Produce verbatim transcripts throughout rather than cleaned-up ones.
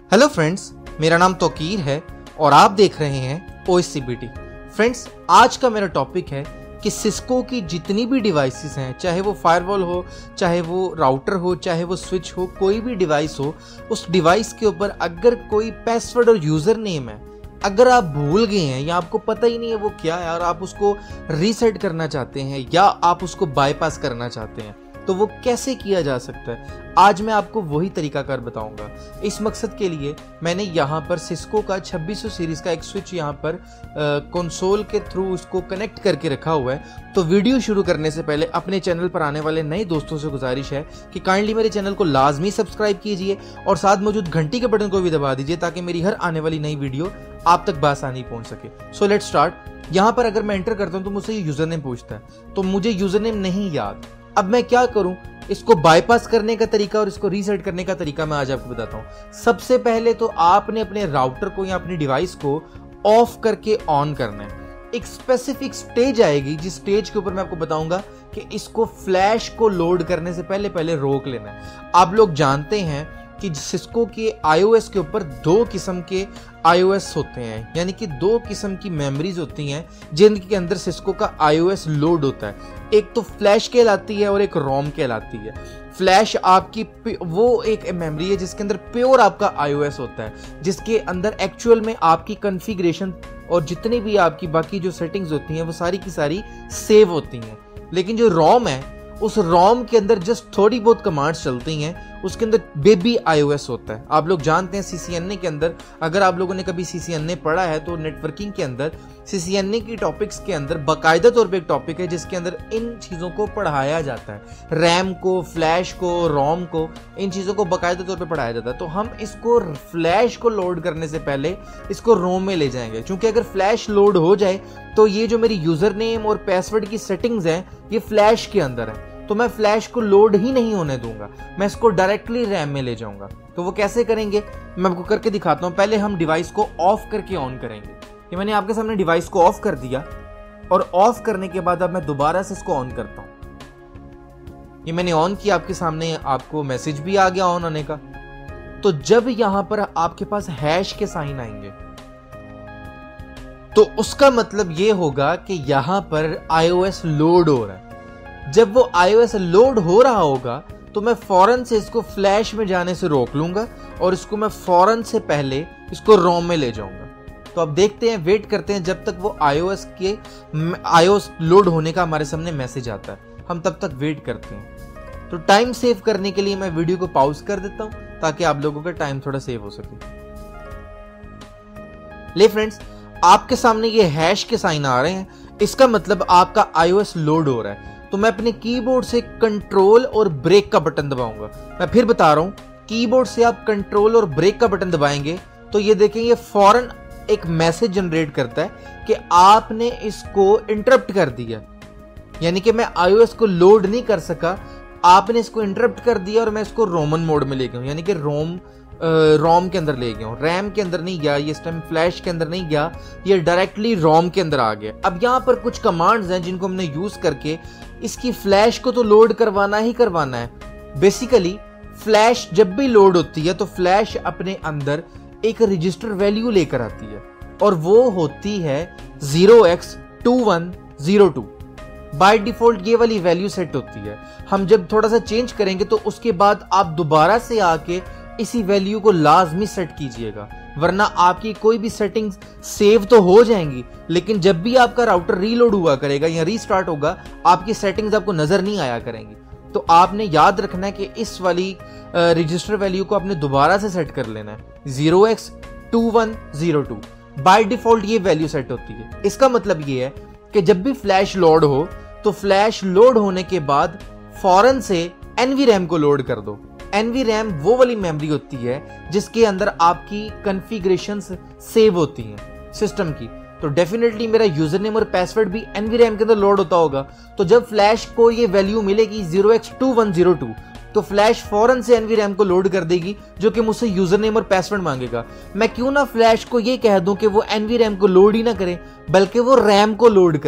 Hello friends, मेरा नाम तौकीर है और आप देख रहे हैं O S C B T. Friends, आज का मेरा टॉपिक है कि सिस्को की जितनी भी डिवाइसेस हैं, चाहे वो फायरवॉल हो, चाहे वो राउटर हो, चाहे वो स्विच हो, कोई भी डिवाइस हो, उस डिवाइस के ऊपर अगर कोई पासवर्ड और यूजर नेम है, अगर आप भूल गए हैं या आपको पता ही नहीं है वो क्या है और आप उसको रीसेट करना चाहते हैं या आप उसको बाईपास करना चाहते हैं, तो वो कैसे किया जा सकता है, आज मैं आपको वही तरीकाकार बताऊंगा। इस मकसद के लिए मैंने यहाँ पर सिस्को का छब्बीस सौ सीरीज का एक स्विच यहाँ पर कंसोल के थ्रू उसको कनेक्ट करके रखा हुआ है। तो वीडियो शुरू करने से पहले अपने चैनल पर आने वाले नए दोस्तों से गुजारिश है कि काइंडली मेरे चैनल को लाजमी सब्सक्राइब कीजिए और साथ मौजूद घंटी के बटन को भी दबा दीजिए ताकि मेरी हर आने वाली नई वीडियो आप तक बासानी पहुंच सके। So let's start. यहाँ पर अगर मैं एंटर करता हूँ तो मुझसे यूजर नेम पूछता है, तो मुझे यूजर नेम नहीं याद। अब मैं क्या करूं, इसको बाईपास करने का तरीका और इसको रीसेट करने का तरीका मैं आज आपको बताता हूं। सबसे पहले तो आपने अपने राउटर को या अपनी डिवाइस को ऑफ करके ऑन करना है। एक स्पेसिफिक स्टेज आएगी जिस स्टेज के ऊपर मैं आपको बताऊंगा कि इसको फ्लैश को लोड करने से पहले पहले रोक लेना है। आप लोग जानते हैं कि सिस्को के आईओएस के ऊपर दो किस्म के आईओएस होते हैं, यानी कि दो किस्म की मेमोरीज होती हैं जिनके अंदर सिस्को का आईओएस लोड होता है। एक तो फ्लैश कहलाती है और एक रोम कहलाती है। फ्लैश आपकी वो एक मेमोरी है जिसके अंदर प्योर आपका आईओएस होता है, जिसके अंदर एक्चुअल में आपकी कॉन्फ़िगरेशन और जितनी भी आपकी बाकी जो सेटिंग्स होती हैं वो सारी की सारी सेव होती हैं। लेकिन जो रोम है, उस रोम के अंदर जस्ट थोड़ी बहुत कमांड्स चलती हैं, उसके अंदर बेबी आईओएस होता है। आप लोग जानते हैं सीसीएनए के अंदर, अगर आप लोगों ने कभी सीसीएनए पढ़ा है तो नेटवर्किंग के अंदर सीसीएनए की टॉपिक्स के अंदर बाकायदा तौर पे एक टॉपिक है जिसके अंदर इन चीज़ों को पढ़ाया जाता है। रैम को, फ्लैश को, रोम को, इन चीज़ों को बाकायदा तौर पे पढ़ाया जाता है। तो हम इसको फ्लैश को लोड करने से पहले इसको रोम में ले जाएंगे, क्योंकि अगर फ्लैश लोड हो जाए तो ये जो मेरी यूजर नेम और पासवर्ड की सेटिंग्स हैं ये फ्लैश के अंदर है, तो मैं फ्लैश को लोड ही नहीं होने दूंगा, मैं इसको डायरेक्टली रैम में ले जाऊंगा। तो वो कैसे करेंगे मैं आपको करके दिखाता हूं। पहले हम डिवाइस को ऑफ करके ऑन करेंगे। ये मैंने आपके सामने डिवाइस को ऑफ कर दिया और ऑफ करने के बाद अब मैं दोबारा से इसको ऑन करता हूं। ये मैंने ऑन किया, आपके सामने आपको मैसेज भी आ गया ऑन होने का। तो जब यहां पर आपके पास हैश के साइन आएंगे तो उसका मतलब ये होगा कि यहां पर आईओएस लोड हो रहा है। जब वो आईओएस लोड हो रहा होगा तो मैं फौरन से इसको फ्लैश में जाने से रोक लूंगा और इसको मैं फौरन से पहले इसको रोम में ले जाऊंगा। तो अब देखते हैं, वेट करते हैं जब तक वो आईओएस के आईओएस लोड होने का हमारे सामने मैसेज आता है, हम तब तक वेट करते हैं। तो टाइम सेव करने के लिए मैं वीडियो को पॉज कर देता हूं ताकि आप लोगों का टाइम थोड़ा सेव हो सके। ले फ्रेंड्स, आपके सामने ये हैश के साइन आ रहे हैं, इसका मतलब आपका आईओएस लोड हो रहा है। तो मैं अपने कीबोर्ड से कंट्रोल और ब्रेक का बटन दबाऊंगा। मैं फिर बता रहा हूं, कीबोर्ड से आप कंट्रोल और ब्रेक का बटन दबाएंगे तो ये देखें, ये फौरन एक मैसेज जनरेट करता है कि आपने इसको इंटरप्ट कर दिया, यानी कि मैं आईओएस को लोड नहीं कर सका, आपने इसको इंटरप्ट कर दिया और मैं इसको रोमन मोड में ले गया हूं, यानी कि रोम रोम के अंदर ले गया हूं। रैम के अंदर नहीं गया, ये इस टाइम फ्लैश के अंदर नहीं गया, ये डायरेक्टली रोम के अंदर आ गया। अब यहां पर कुछ कमांड्स हैं जिनको हमने यूज करके इसकी फ्लैश को तो लोड करवाना ही करवाना है। बेसिकली फ्लैश जब भी लोड होती है तो फ्लैश अपने अंदर एक रजिस्टर वैल्यू लेकर आती है और वो होती है zero x two one zero two. By default ये वाली वैल्यू सेट होती है। हम जब थोड़ा सा चेंज करेंगे तो उसके बाद आप दोबारा से आके इसी वैल्यू को लाजमी सेट कीजिएगा, वरना आपकी कोई भी सेटिंग्स सेव तो हो जाएंगी लेकिन जब भी आपका राउटर रीलोड हुआ करेगा या रीस्टार्ट होगा आपकी सेटिंग्स आपको नजर नहीं आया करेंगी। तो आपने याद रखना है कि इस वाली रजिस्टर वैल्यू को आपने दोबारा से सेट कर लेना है, zero x two one zero two. By default ये वैल्यू सेट होती है। इसका मतलब ये है कि जब भी फ्लैश लोड हो तो फ्लैश लोड होने के बाद फौरन से एनवीरैम को लोड कर दो। एनवीरैम वो वाली मेमोरी होती है जिसके अंदर आपकी कॉन्फ़िगरेशंस सेव होती हैं सिस्टम की। तो डेफिनेटली मेरा यूजर नेम और पासवर्ड भी एनवीरैम के अंदर लोड होता होगा। तो जब फ्लैश को ये वैल्यू मिलेगी zero x two one zero two तो फ्लैश फौरन से एनवीरैम को लोड कर देगी जो कि मुझसे यूजर नेम और पासवर्ड मांगेगा। मैं क्यों ना फ्लैश को ये कह दूं कि वो एनवीरैम को लोड ही ना करे बल्कि वो रैम को लोड करे।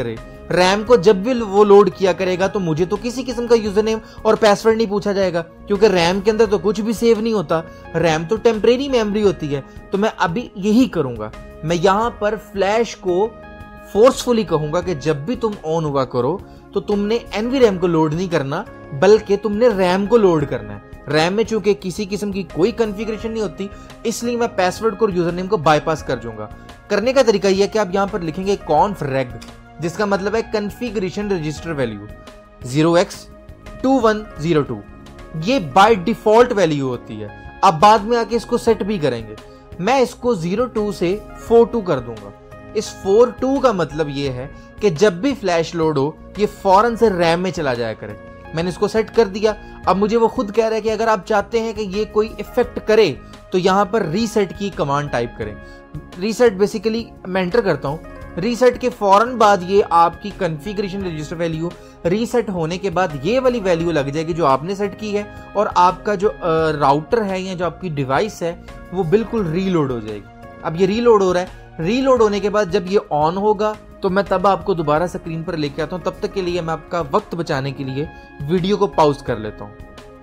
रैम को जब भी वो लोड किया करेगा तो मुझे तो किसी किस्म का यूजर नेम और पासवर्ड नहीं पूछा जाएगा, क्योंकि रैम के अंदर तो कुछ भी सेव नहीं होता। रैम तो टेम्परेरी मेमोरी होती है। तो मैं अभी यही करूंगा, मैं यहां पर फ्लैश को फोर्सफुली कहूंगा कि जब भी तुम ऑन हुआ करो तो तुमने एनवी-रैम को लोड नहीं करना, बल्कि तुमने रैम को लोड करना है। रैम में चूंकि किसी किस्म की कोई कॉन्फ़िगरेशन नहीं होती, इसलिए मैं पासवर्ड को और यूजर नेम को बाईपास कर दूंगा। करने का तरीका यह है कि आप यहां पर लिखेंगे कॉन्फ रेग, जिसका मतलब है configuration register value zero x two one zero two. ये बाय डिफॉल्ट वैल्यू होती है। अब बाद में आके इसको सेट भी करेंगे। मैं इसको ज़ीरो टू से फ़ोर टू कर दूंगा। इस फ़ोर टू का मतलब ये है कि जब भी फ्लैश लोड हो ये फौरन से रैम में चला जाया करे। मैंने इसको सेट कर दिया। अब मुझे वो खुद कह रहा है कि अगर आप चाहते हैं कि ये कोई इफेक्ट करे तो यहां पर रीसेट की कमांड टाइप करें। रीसेट बेसिकली मैं एंटर करता हूं। रीसेट के फौरन बाद ये आपकी कॉन्फ़िगरेशन रजिस्टर वैल्यू रीसेट होने के बाद ये वाली वैल्यू लग जाएगी जो आपने सेट की है, और आपका जो राउटर है या जो आपकी डिवाइस है वो बिल्कुल रीलोड हो जाएगी। अब ये रीलोड हो रहा है। रीलोड होने के बाद जब ये ऑन होगा तो मैं तब आपको दोबारा स्क्रीन पर लेके आता हूं। तब तक के लिए मैं आपका वक्त बचाने के लिए वीडियो को पॉज कर लेता हूं।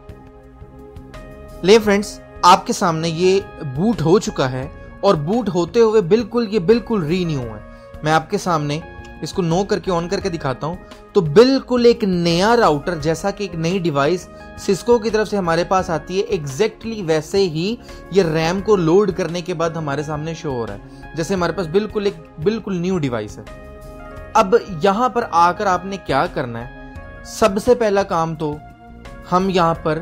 ले फ्रेंड्स, आपके सामने ये बूट हो चुका है और बूट होते हुए बिल्कुल ये बिल्कुल रीन्यू है। मैं आपके सामने इसको नो करके ऑन करके दिखाता हूं तो बिल्कुल एक नया राउटर जैसा कि एक नई डिवाइस सिस्को की तरफ से हमारे पास आती है, एग्जैक्टली वैसे ही ये रैम को लोड करने के बाद हमारे सामने शो हो रहा है, जैसे हमारे पास बिल्कुल एक बिल्कुल न्यू डिवाइस है। अब यहां पर आकर आपने क्या करना है, सबसे पहला काम तो हम यहां पर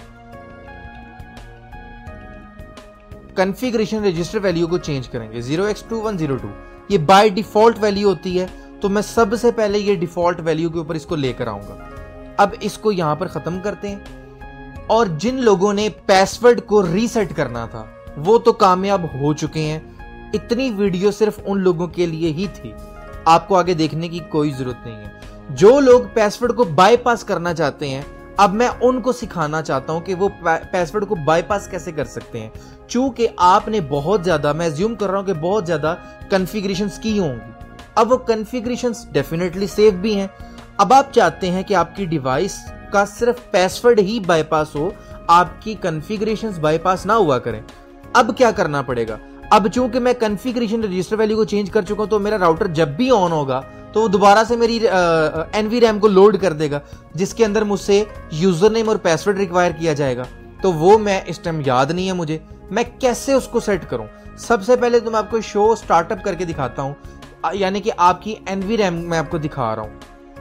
कॉन्फ़िगरेशन रजिस्टर वैल्यू को चेंज करेंगे। Zero x two one zero two ये बाय डिफॉल्ट वैल्यू होती है, तो मैं सबसे पहले ये डिफॉल्ट वैल्यू के ऊपर इसको लेकर आऊंगा। अब इसको यहां पर खत्म करते हैं। और जिन लोगों ने पासवर्ड को रीसेट करना था वो तो कामयाब हो चुके हैं। इतनी वीडियो सिर्फ उन लोगों के लिए ही थी, आपको आगे देखने की कोई जरूरत नहीं है। जो लोग पासवर्ड को बाईपास करना चाहते हैं, अब मैं उनको सिखाना चाहता हूं कि वो पासवर्ड को बाईपास कैसे कर सकते हैं। चूंकि आपने बहुत ज्यादा, मैं अज्यूम कर रहा हूं कि बहुत ज्यादा कॉन्फ़िगरेशंस की होंगी। अब वो कॉन्फ़िगरेशंस डेफिनेटली सेव भी हैं। अब आप चाहते हैं कि आपकी डिवाइस का सिर्फ पासवर्ड ही बाईपास हो, आपकी कॉन्फ़िगरेशंस बाईपास ना हुआ करें। अब क्या करना पड़ेगा, अब चूंकि मैं कॉन्फ़िगरेशन रजिस्टर वैल्यू को चेंज कर चुका हूं तो मेरा राउटर जब भी ऑन होगा तो वो दोबारा से मेरी एनवी-रैम को लोड कर देगा, जिसके अंदर मुझसे यूजर नेम और पासवर्ड रिक्वायर किया जाएगा। तो वो मैं इस टाइम याद नहीं है मुझे, मैं कैसे उसको सेट करूं। सबसे पहले तो मैं आपको शो स्टार्टअप करके दिखाता हूं, यानी कि आपकी एनवी-रैम मैं आपको दिखा रहा हूं।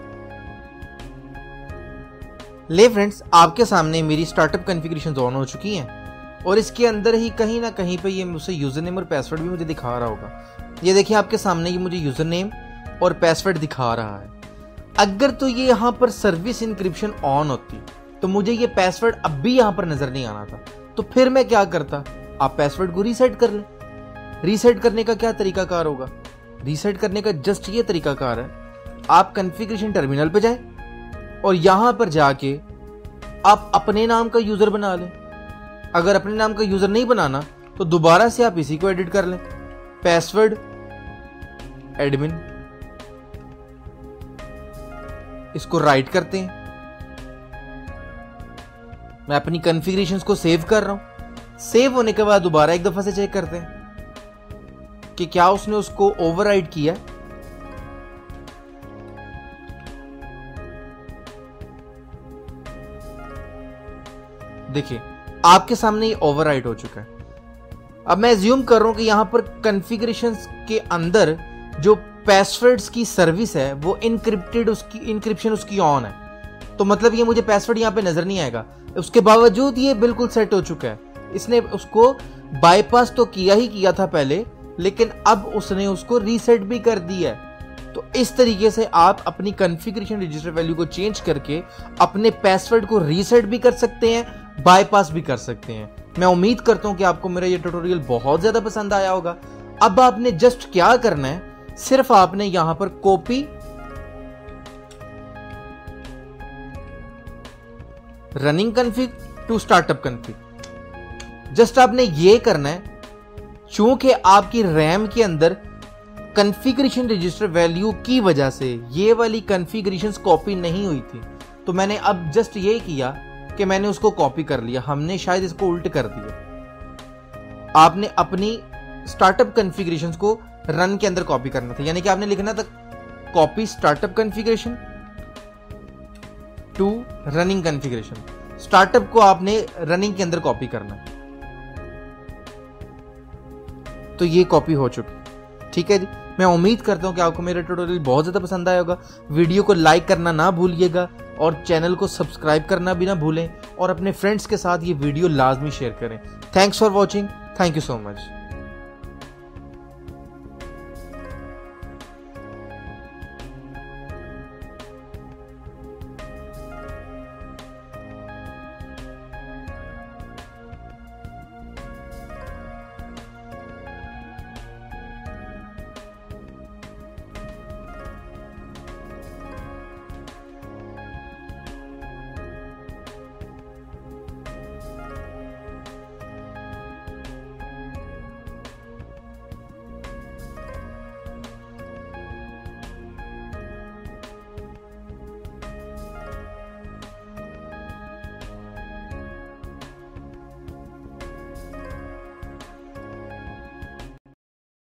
ले फ्रेंड्स, आपके सामने मेरी स्टार्टअप कॉन्फ़िगरेशन ऑन हो चुकी हैं और इसके अंदर ही कहीं ना कहीं पे ये मुझसे यूजर नेम और पासवर्ड भी मुझे दिखा रहा होगा। ये देखिए आपके सामने ये मुझे यूजर नेम और पासवर्ड दिखा रहा है। अगर तो ये यहाँ पर सर्विस इंक्रिप्शन ऑन होती तो मुझे ये पासवर्ड अब भी यहाँ पर नजर नहीं आना था। तो फिर मैं क्या करता, आप पासवर्ड को रीसेट कर लें। रीसेट करने का क्या तरीकाकार होगा, रीसेट करने का जस्ट ये तरीकाकार है, आप कॉन्फ़िगरेशन टर्मिनल पे जाएं और यहां पर जाके आप अपने नाम का यूजर बना लें। अगर अपने नाम का यूजर नहीं बनाना तो दोबारा से आप इसी को एडिट कर लें, पासवर्ड एडमिन, इसको राइट करते हैं। मैं अपनी कॉन्फ़िगरेशंस को सेव कर रहा हूं। सेव होने के बाद दोबारा एक दफा से चेक करते हैं कि क्या उसने उसको ओवरराइड किया। देखिए आपके सामने ये ओवरराइड हो चुका है। अब मैं अज्यूम कर रहा हूं कि यहां पर कॉन्फ़िगरेशंस के अंदर जो पासवर्ड्स की सर्विस है वो इनक्रिप्टेड, उसकी इनक्रिप्शन उसकी ऑन है, तो मतलब ये मुझे पासवर्ड यहां पे नजर नहीं आएगा। उसके बावजूद ये बिल्कुल सेट हो चुका है। इसने उसको बाईपास तो किया ही किया था पहले, लेकिन अब उसने उसको रीसेट भी कर दिया है। तो इस तरीके से आप अपनी कॉन्फ़िगरेशन रजिस्टर वैल्यू को चेंज करके अपने पासवर्ड को रीसेट भी कर सकते हैं, बाईपास भी कर सकते हैं। मैं उम्मीद करता हूं कि आपको मेरा ये ट्यूटोरियल बहुत ज्यादा पसंद आया होगा। अब आपने जस्ट क्या करना है, सिर्फ आपने यहां पर copy running config to startup config, just आपने ये करना है। चूंकि आपकी रैम के अंदर कॉन्फ़िगरेशन रजिस्टर वैल्यू की वजह से ये वाली कॉन्फ़िगरेशंस कॉपी नहीं हुई थी, तो मैंने अब जस्ट ये किया कि मैंने उसको कॉपी कर लिया। हमने शायद इसको उल्ट कर दिया। आपने अपनी स्टार्टअप कॉन्फ़िगरेशंस को रन के अंदर कॉपी करना था, यानी कि आपने लिखना था copy startup configuration to running configuration. Startup को आपने रनिंग के अंदर कॉपी करना, तो ये कॉपी हो चुकी। ठीक है जी, मैं उम्मीद करता हूं कि आपको मेरा ट्यूटोरियल बहुत ज्यादा पसंद आया होगा। वीडियो को लाइक करना ना भूलिएगा और चैनल को सब्सक्राइब करना भी ना भूलें, और अपने फ्रेंड्स के साथ ये वीडियो लाजमी शेयर करें। Thanks for watching. Thank you so much.